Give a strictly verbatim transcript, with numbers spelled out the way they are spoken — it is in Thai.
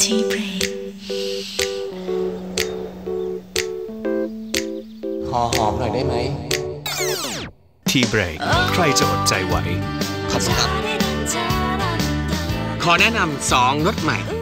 Tea break ขอหอมหน่อยได้ไหม Tea break ใครจะอดใจไหวขอบคุณครับขอแนะนำสองรสใหม่